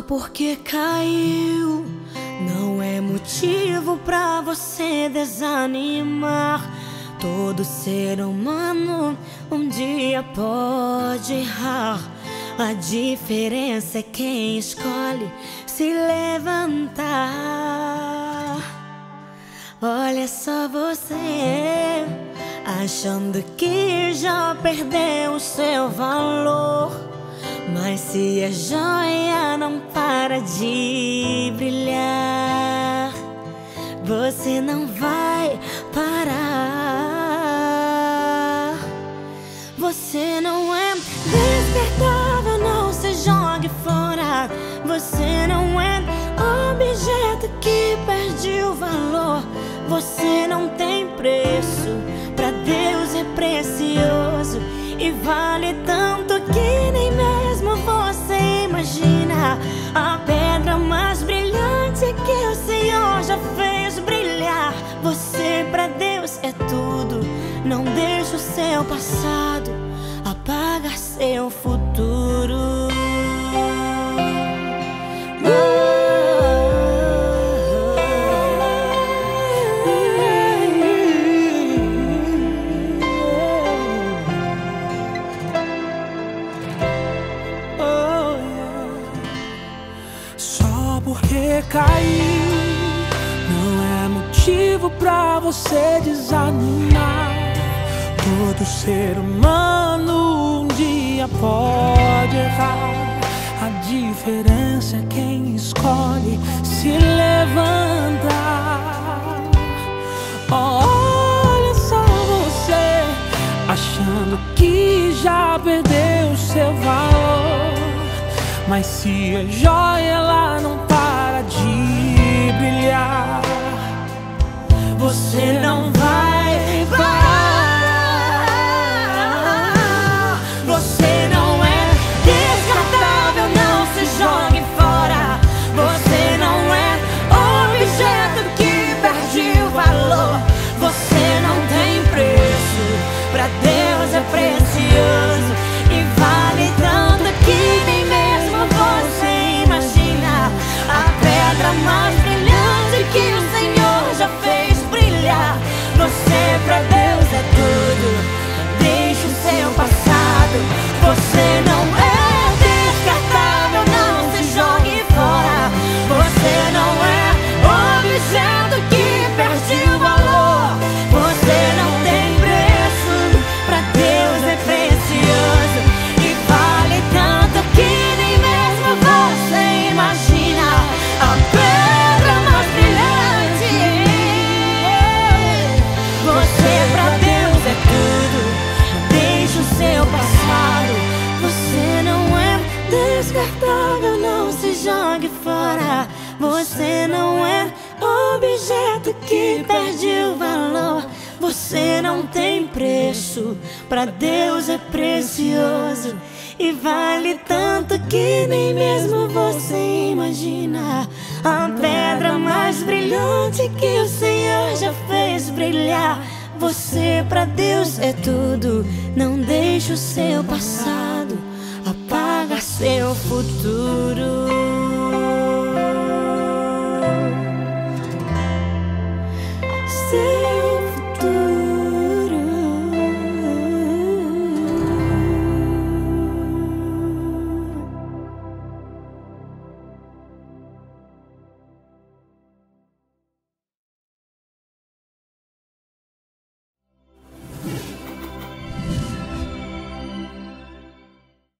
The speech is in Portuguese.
porque caiu não é motivo pra você desanimar. Todo ser humano um dia pode errar. A diferença é quem escolhe se levantar. Olha só você, achando que já perdeu o seu valor. Mas se a joia não para de brilhar, você não vai parar. Você não é descartável, não se jogue fora. Você não é objeto que perde o valor. Você não tem preço, pra Deus é precioso e vale tanto que nem mesmo você imagina. A pedra mais brilhante que o Senhor já fez brilhar. Você pra Deus é tudo, não deixe o seu passado apagar seu futuro. Porque cair não é motivo pra você desanimar. Todo ser humano um dia pode errar. A diferença é quem escolhe se levantar. Olha só você, achando que já perdeu o seu valor. Mas se a joia ela não para de brilhar, você não vai parar. Você não é descartável, não se jogue fora. Você não é objeto que perde o valor. Você não tem preço, pra Deus é precioso e vale tanto que nem mesmo você imagina. A pedra mais brilhante que o Senhor já fez brilhar. Você pra Deus é tudo, deixe o seu passado. Você não é descartável, não se jogue fora. Você não é objeto que perde o valor. Você não tem preço, pra Deus é precioso e vale tanto que nem mesmo você imagina. A pedra mais brilhante, você pra Deus é tudo, deixe o seu passado. Você não é descartável, não se jogue fora. Você não é objeto que perde o valor. Você não tem preço, pra Deus é precioso e vale tanto que nem mesmo você imagina. A pedra mais brilhante que o Senhor já fez brilhar. Você pra Deus é tudo, não deixe o seu passado apagar seu futuro.